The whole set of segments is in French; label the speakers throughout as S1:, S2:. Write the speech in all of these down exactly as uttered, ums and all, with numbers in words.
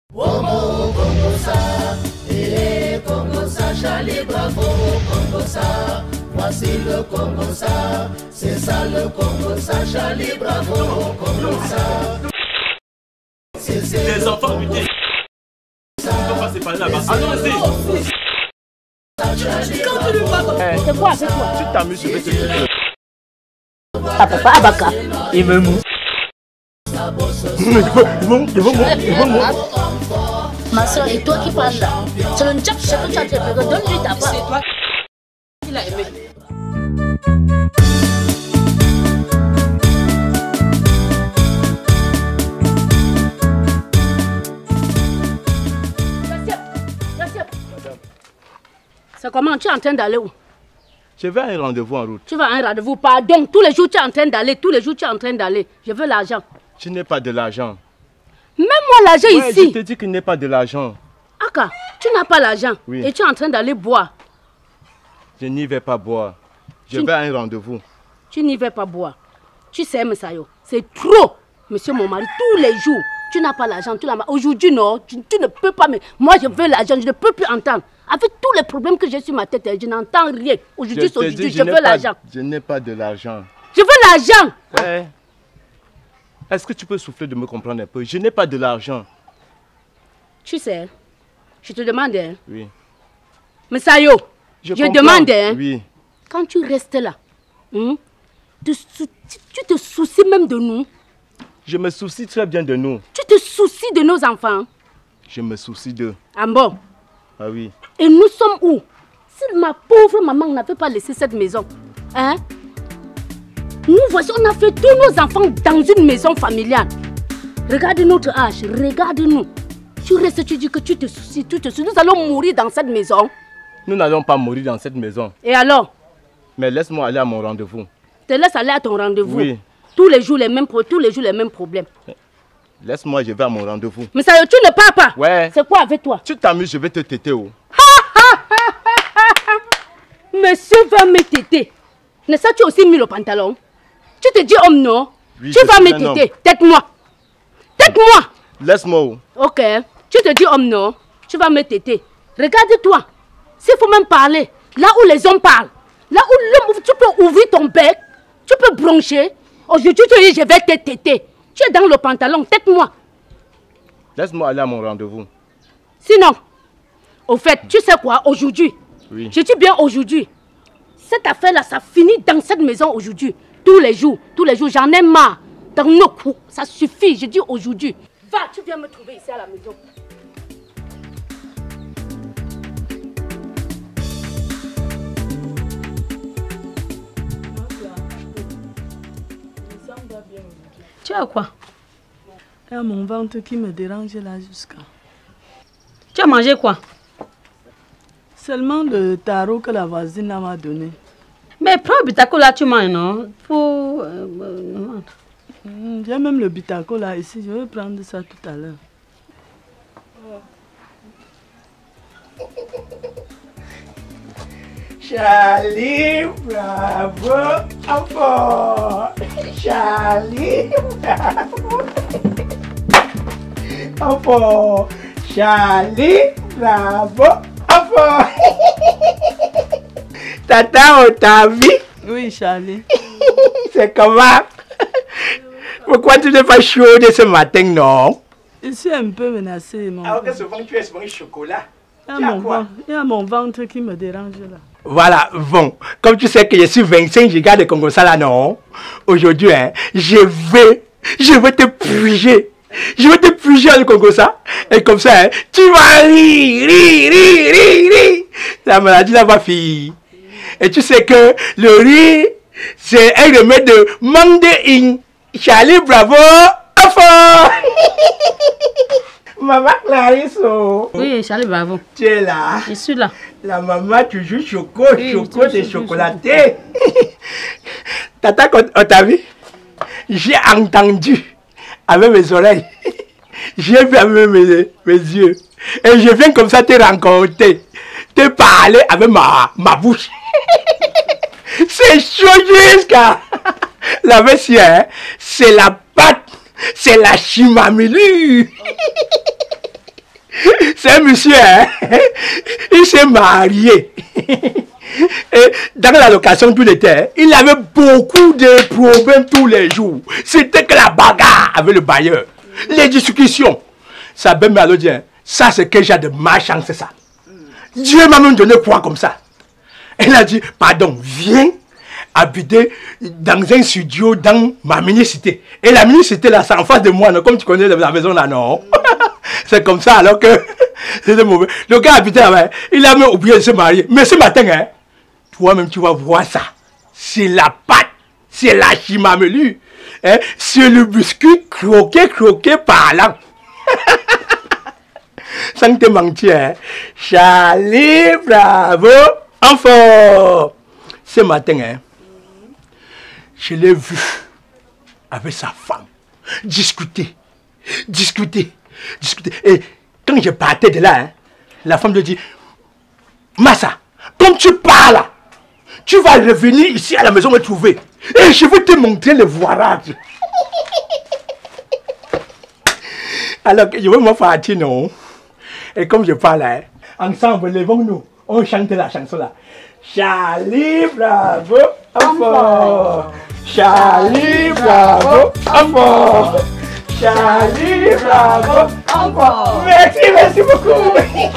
S1: Womo Congo ça, eh Congo ça, Charlie bravo Congo ça, voici le Congo ça, c'est ça le Congo ça, Charlie bravo Congo ça.
S2: Les enfants putain, on peut passer par là-bas. Allons-y.
S3: C'est quoi, c'est quoi?
S2: Tu t'amuses, je vais te dire.
S3: Ah papa, Abaka, il me mou. Ma soeur, et toi qui parles là, c'est le job que tu as fait, donne-lui ta part. C'est toi qui l'as aimé. C'est comment? Tu es en train d'aller où?
S2: Je vais à un rendez-vous en route.
S3: Tu vas à un rendez-vous, pardon. Tous les jours tu es en train d'aller, tous les jours tu es en train d'aller. Je veux l'argent.
S2: Tu n'as pas de l'argent.
S3: Mets-moi l'argent
S2: Ouais,
S3: ici.
S2: je te dis qu'il n'est pas de l'argent.
S3: Aka, tu n'as pas l'argent.
S2: Oui.
S3: Et tu es en train d'aller boire.
S2: Je n'y vais pas boire. Je
S3: Tu-
S2: vais à un rendez-vous.
S3: Tu n'y vas pas boire. Tu sais, Messayo, c'est trop. Monsieur mon mari, tous les jours, tu n'as pas l'argent. Tu n'as pas... Aujourd'hui, non, tu, tu ne peux pas. Mais moi, je veux l'argent, je ne peux plus entendre. Avec tous les problèmes que j'ai sur ma tête, je n'entends rien. Aujourd'hui, c'est
S2: te
S3: aujourd'hui,
S2: dis,
S3: je
S2: n'ai
S3: veux
S2: pas-
S3: l'argent.
S2: Je n'ai pas de l'argent.
S3: Je veux l'argent.
S2: Ouais. Est-ce que tu peux souffler de me comprendre un peu? Je n'ai pas de l'argent.
S3: Tu sais, je te demande, hein,
S2: Oui.
S3: Messayo, je,
S2: comprends.
S3: demande, hein,
S2: Oui.
S3: quand tu restes là, hein, tu, tu- tu te soucies même de nous.
S2: Je me soucie très bien de nous.
S3: Tu te soucies de nos enfants.
S2: Je me soucie d'eux.
S3: Ah bon?
S2: Ah oui.
S3: Et nous sommes où? Si ma pauvre maman n'avait pas laissé cette maison, hein? Nous voici, on a fait tous nos enfants dans une maison familiale. Regarde notre âge, regarde-nous. Tu restes, tu dis que tu te soucies, tu te soucies. Nous allons mourir dans cette maison.
S2: Nous n'allons pas mourir dans cette maison.
S3: Et alors?
S2: Mais laisse-moi aller à mon rendez-vous.
S3: Te laisse aller à ton rendez-vous.
S2: Oui.
S3: Tous les jours les mêmes, pro- tous les jours les mêmes problèmes.
S2: Laisse-moi, je vais à mon rendez-vous.
S3: Mais ça, tu ne pars pas.
S2: Ouais.
S3: C'est quoi avec toi?
S2: Tu t'amuses, je vais te téter. Oh.
S3: Monsieur va me téter. N'est-ce pas, tu as aussi mis le pantalon? Tu te dis homme, non?
S2: Oui,
S3: Tu
S2: je
S3: vas
S2: suis
S3: me
S2: un
S3: téter. Tête-moi. Tête-moi.
S2: Laisse-moi. Oh.
S3: Ok. Tu te dis homme, non? Tu vas me téter. Regarde-toi. S'il faut même parler, là où les hommes parlent, là où l'homme, tu peux ouvrir ton bec, tu peux broncher. Aujourd'hui, tu te dis, je vais te téter. Tu es dans le pantalon. Tête-moi.
S2: Laisse-moi aller à mon rendez-vous.
S3: Sinon, au fait, tu sais quoi, aujourd'hui,
S2: Oui.
S3: je dis bien aujourd'hui, cette affaire-là, ça finit dans cette maison aujourd'hui. Tous les jours, tous les jours, j'en ai marre. Dans nos coups, ça suffit, je dis aujourd'hui. Va, tu viens me trouver ici à la maison. Tu as quoi?
S4: Il y a mon ventre qui me dérange là jusqu'à.
S3: Tu as mangé quoi?
S4: Seulement le tarot que la voisine m'a donné.
S3: Mais prends le bitaco là, tu manges, non? Pour... euh, euh,
S4: Hmm, J'ai même le bitaco là ici, je vais prendre ça tout à l'heure.
S5: Charlie, bravo, enfant. Charlie, bravo. Enfant. Charlie, bravo, enfant. Tata, on t'a vu?
S4: Oui, Charlie.
S5: C'est comment? Pourquoi tu n'es pas chaud de ce matin, non?
S4: Je suis un peu menacée, mon
S5: Alors que
S4: père.
S5: souvent tu es souvent chocolat.
S4: Il y a
S5: Tu as
S4: mon
S5: quoi?
S4: ven- il y a mon ventre qui me dérange là.
S5: Voilà, bon, comme tu sais que je suis vingt-cinq gigas de Congo Sala, non? Aujourd'hui, hein, je vais, je vais te puger. Je vais te puger le Congo ça. Et comme ça, hein, tu vas rire, rire, rire, rire, rire. La maladie là va finir. Et tu sais que le rire, c'est un remède de Mandé-in. Charlie, bravo, enfant. Maman Clarisse, oh.
S3: Oui, Charlie, bravo.
S5: Tu es là.
S3: Je suis là.
S5: La maman toujours choco,
S3: Oui,
S5: choco,
S3: toujours
S5: c'est
S3: choco,
S5: chocolaté. Tata, quand on t'a vu, j'ai entendu avec mes oreilles. J'ai vu avec mes, mes yeux. Et je viens comme ça te rencontrer, te parler avec ma, ma bouche. C'est chaud jusqu'à... La vessie, hein, c'est la pâte, c'est la chimamelu. c'est un monsieur, hein? Il s'est marié. Et dans la location tout l'été, il avait beaucoup de problèmes tous les jours. C'était que la bagarre avec le bailleur. Les discussions. Sa belle-mère a dit, ça c'est quel genre de malchance, c'est ça. Dieu m'a même donné quoi comme ça? Elle a dit, pardon, viens habiter dans un studio dans ma mini-cité. Et la mini-cité là, c'est en face de moi, non? Comme tu connais la maison là, non? C'est comme ça alors que c'est mauvais. Le gars habitait là-bas, il a même oublié de se marier. Mais ce matin, hein, toi-même tu vas voir ça. C'est la pâte, c'est la chimamelu, hein? C'est le biscuit croqué, croqué parlant. Sans te mentir, hein? Charlie, bravo, enfant. Ce matin, hein, je l'ai vu avec sa femme discuter, discuter, discuter. Et quand je partais de là, hein, la femme lui dit, Massa, comme tu parles, tu vas revenir ici à la maison me trouver. Et je vais te montrer le voilage. Alors que je vais me faire non. Et comme je parle, hein, ensemble, levons-nous, on chante la chanson là. Charlie, bravo, enfant. Charlie, bravo, enfant. Charlie, bravo, enfant. Merci, merci beaucoup.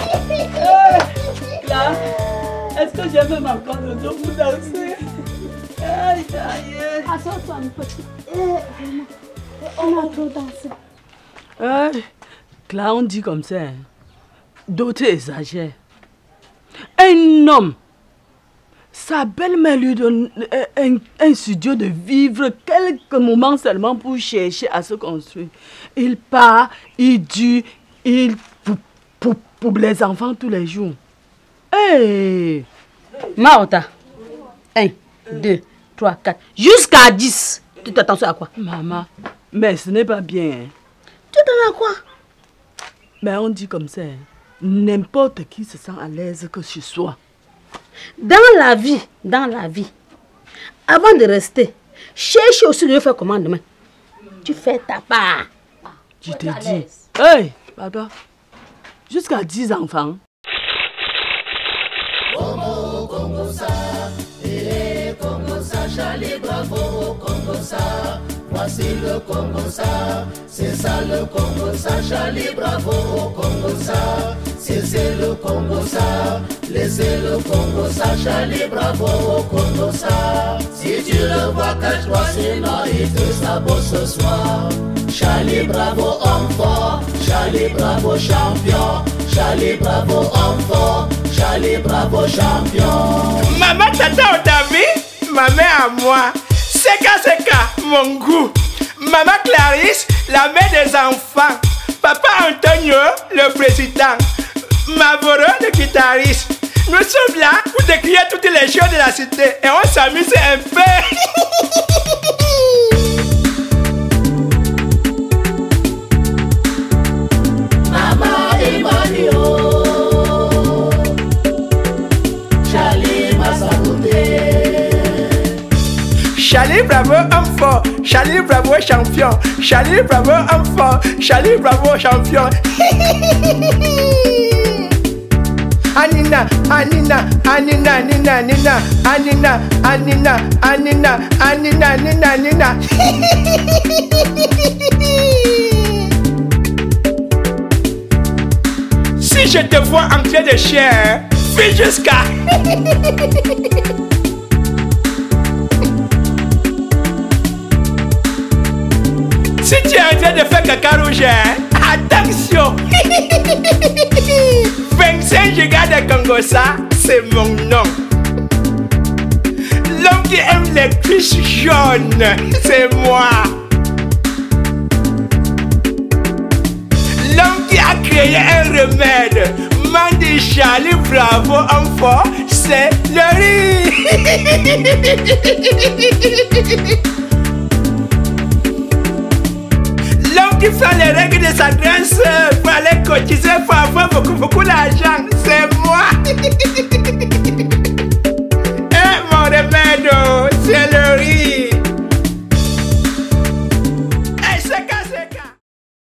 S4: Là, est-ce que j'ai même encore le dos pour danser? Aïe, aïe.
S3: Assure-toi un petit. On a trop dansé.
S4: Aïe. Là, on dit comme ça. Hein. D'autres exagèrent. Un homme, sa belle-mère lui donne un, un studio de vivre quelques moments seulement pour chercher à se construire. Il part, il dure, il pour, pour, pour les enfants tous les jours. Hey!
S3: Maota. un, deux, trois, quatre. Jusqu'à dix. Tu t'attends à quoi?
S4: Maman, mais ce n'est pas bien. Hein.
S3: Tu t'attends à quoi?
S4: Mais on dit comme ça. Hein. N'importe qui se sent à l'aise que ce soit.
S3: Dans la vie, dans la vie, avant de rester, cherche aussi de faire comment demain. Tu fais ta part.
S4: Je te dis. Hey, pardon. Jusqu'à dix enfants.
S1: Congo, Congo ça, eh, Congo ça, Charlie, bravo, Congo ça. Voici le Congo ça, c'est ça le Congo ça, Charlie, bravo, Congo ça. C'est le Congo ça, laissez le Congo ça, Charlie, bravo, Congo ça. Si tu le vois, cache-toi, sinon il te sabote ce soir. Charlie, bravo, homme fort, Charlie, bravo, champion. Charlie, bravo, homme fort, Charlie, bravo, champion.
S5: Maman, tata, on t'a vu? Ma mère à moi. Seka Seka, mon goût. Maman Clarisse, la mère des enfants. Papa Antonio, le président. Mavoro, le guitariste. Nous sommes là pour décrire toutes les choses de la cité et on s'amuse un peu.
S1: Maman Emmanuel, Charlie Massaoudé.
S5: Charlie Bravo, homme fort. Charlie Bravo, champion. Charlie Bravo, homme fort. Charlie Bravo, champion. Anina, Anina, Anina, Nina, Nina, Anina, Anina, Anina, Anina, Nina, Nina. Si je te vois en train de chier, fais jusqu'à. Si tu es en train de faire caca rouge, attention. vingt-cinq gigas de Congo ça, c'est mon nom. L'homme qui aime les cuisses jaunes, c'est moi. L'homme qui a créé un remède, Mandi Charlie Bravo enfant, c'est le riz. L'homme qui fait les règles de sa grande sœur pour aller cotiser pour avoir beaucoup beaucoup d'argent, c'est moi.